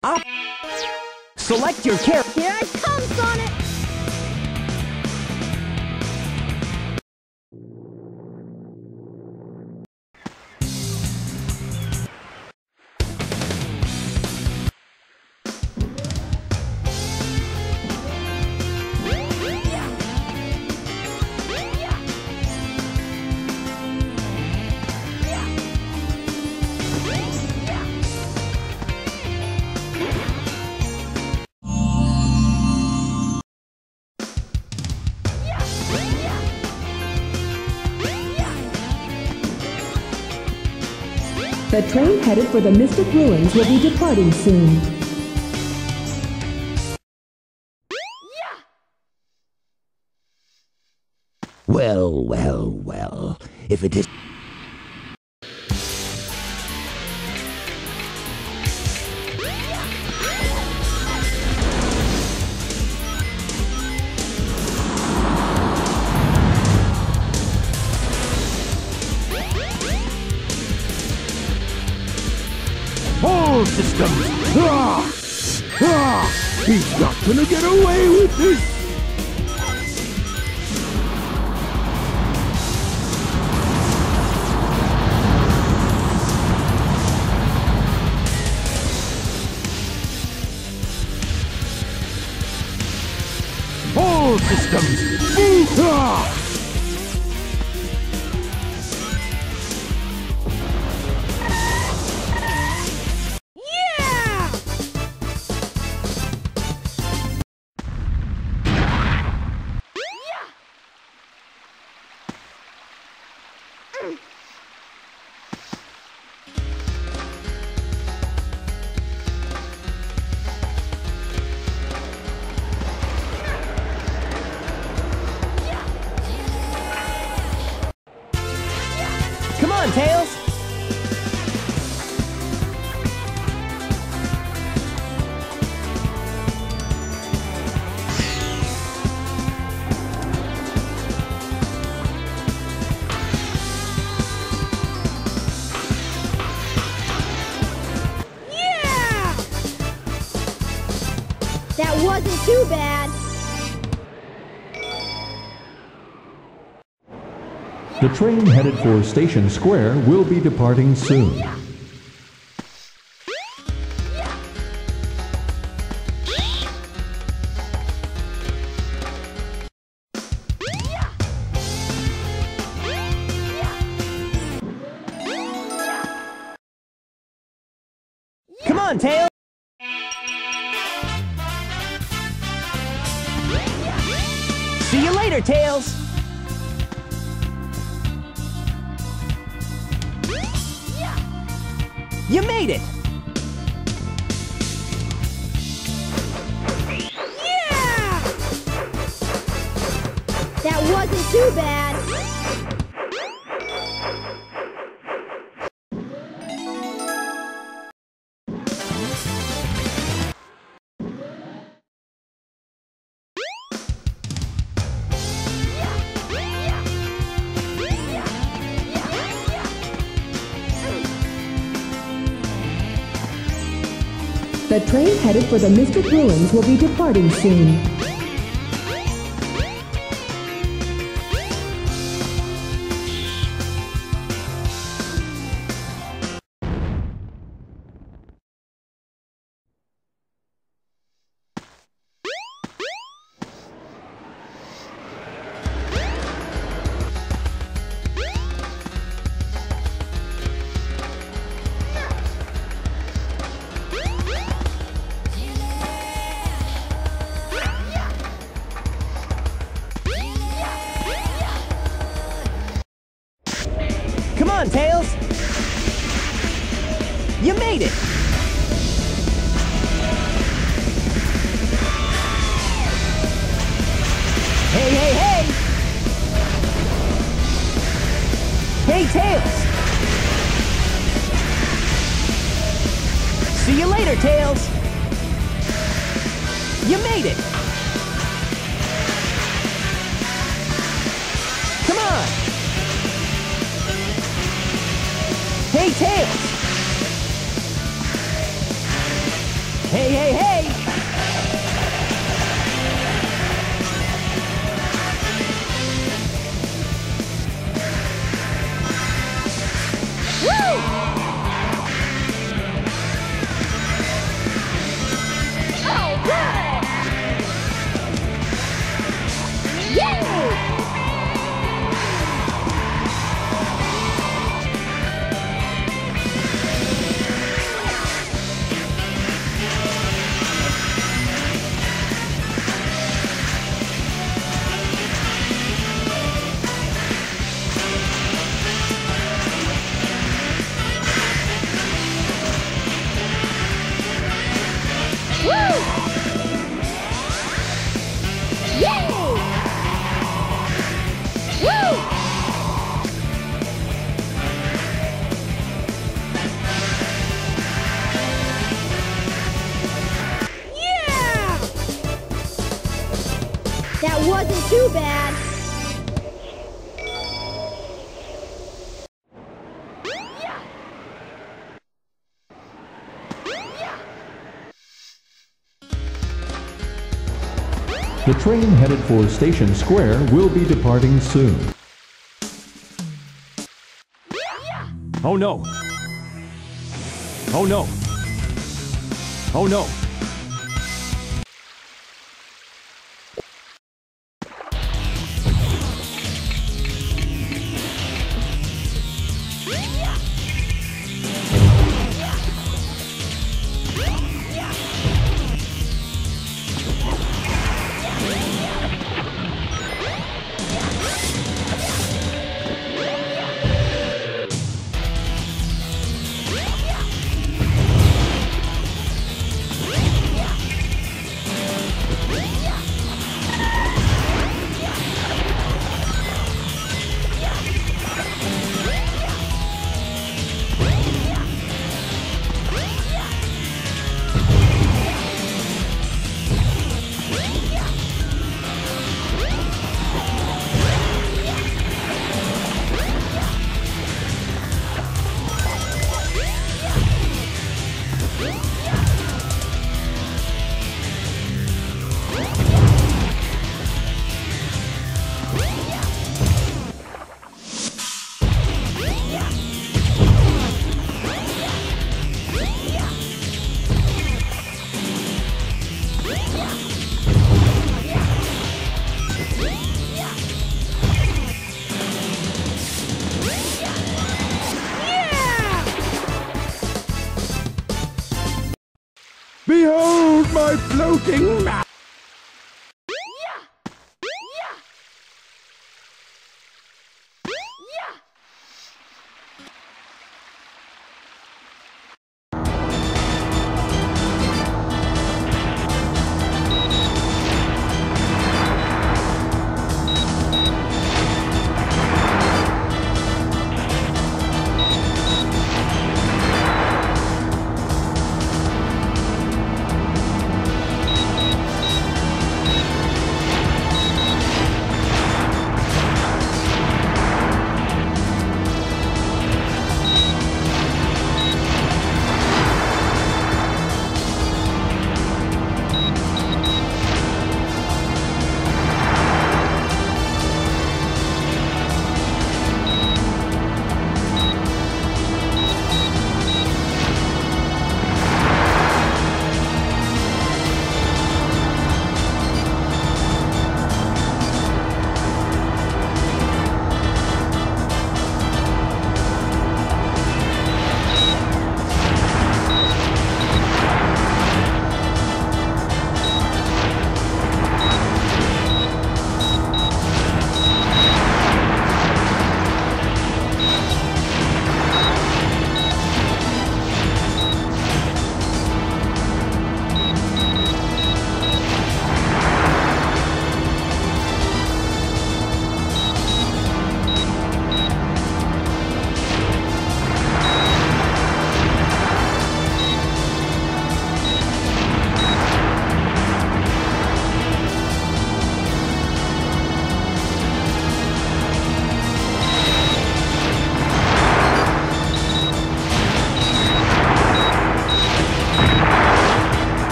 Up. Select your character. Here I come, Sonic! The train headed for the Mystic Ruins will be departing soon. Well, well, well. If it is... All systems! Ah! Ah! He's not gonna get away with this! All systems! Ah! Come on, Tails! Yeah! That wasn't too bad. The train headed for Station Square will be departing soon. Come on, Tails! See you later, Tails! You made it! Yeah! That wasn't too bad. The train headed for the Mystic Ruins will be departing soon. Come on, Tails! You made it! Hey, hey, hey! Hey, Tails! See you later, Tails! You made it! Come on! Hey, Tails! Hey, hey, hey! Woo! All right! Yay! Woo! Yay! Woo! Yeah! That wasn't too bad. The train headed for Station Square will be departing soon. Oh no! Oh no! Oh no! Behold my floating map!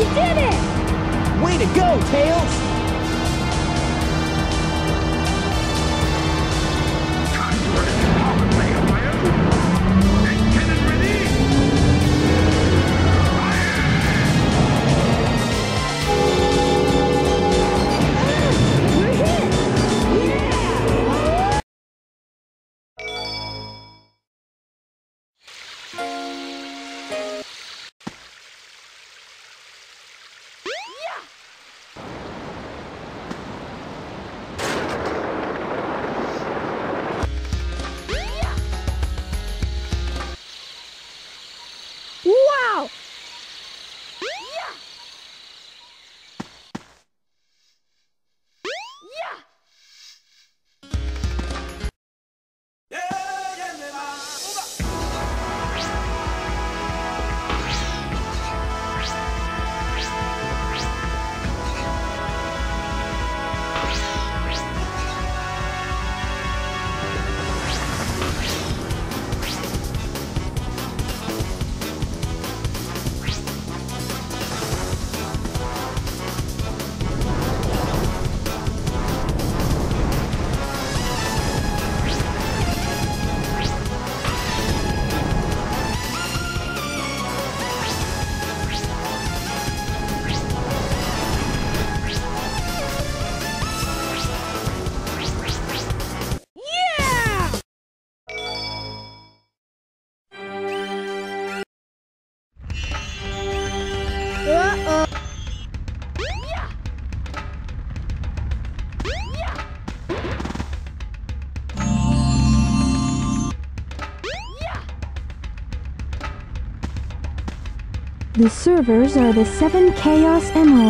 did it! Way to go, Tails! Wow! Uh-oh. The servers are the 7 Chaos Emeralds.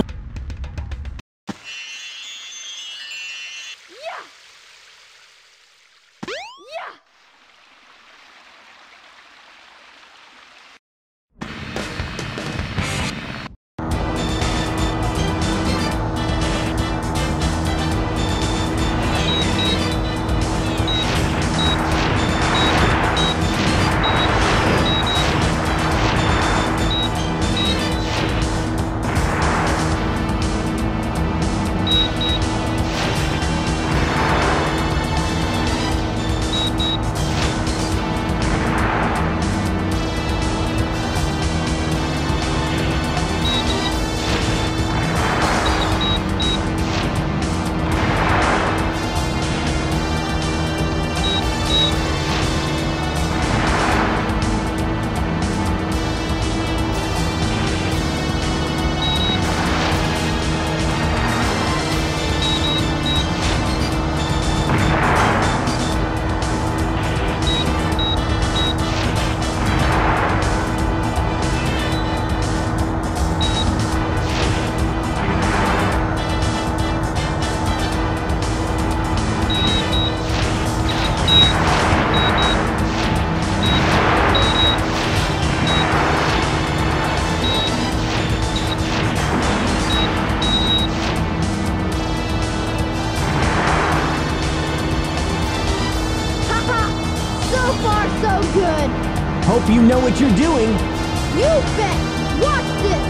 So good! Hope you know what you're doing. You bet! Watch this!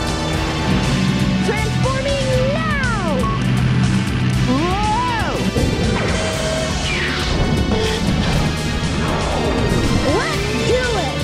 Transforming now! Whoa! Let's do it!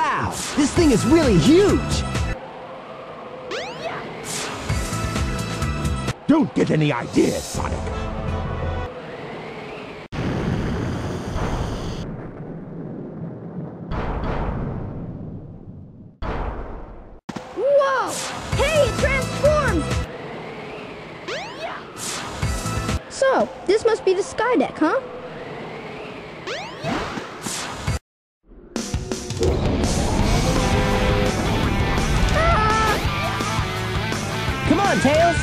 Wow, this thing is really huge! Don't get any ideas, Sonic. Whoa! Hey, it transformed! So, this must be the sky deck, huh? Come on, Tails!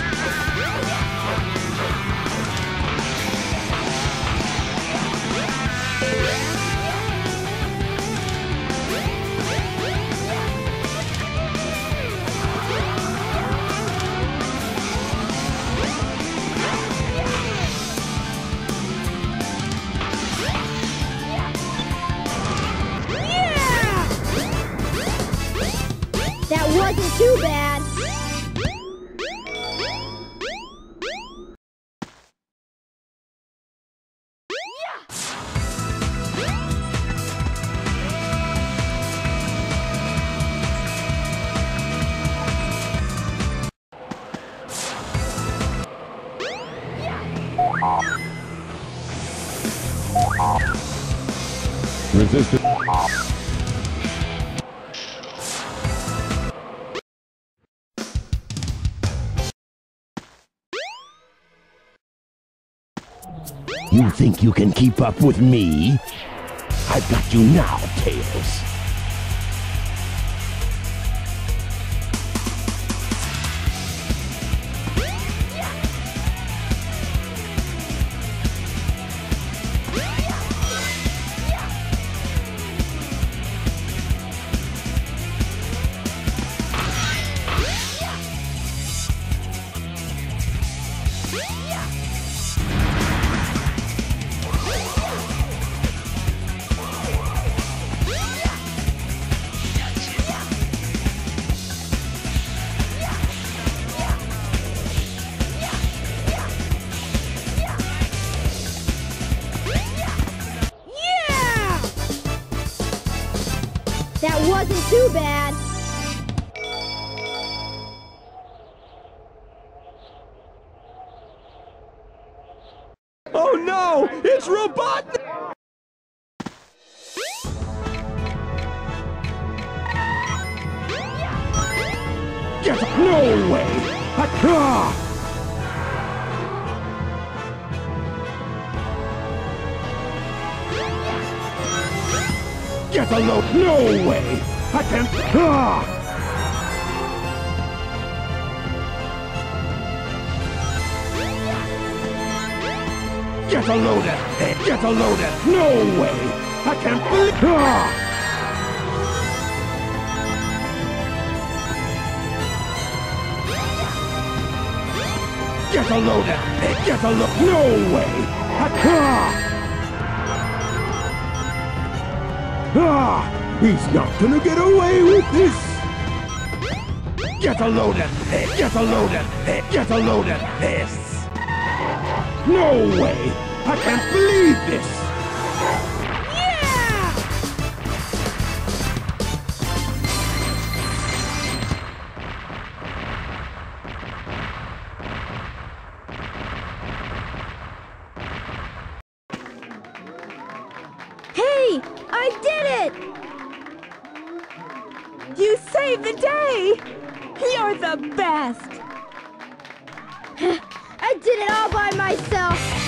That wasn't too bad. Resistance. You think you can keep up with me? I've got you now, Tails. That wasn't too bad. Oh no! It's Robotnik! Get up! No way! Get a load! No way! I can't... Get a load at it! Get a load at... No way! I can't believe... Get a load at it! Get a load... No way! He's not gonna get away with this! Get a load at it! Get a load at it! Get a load at this! No way! I can't believe this! Hey, I did it! You saved the day! You're the best! I did it all by myself!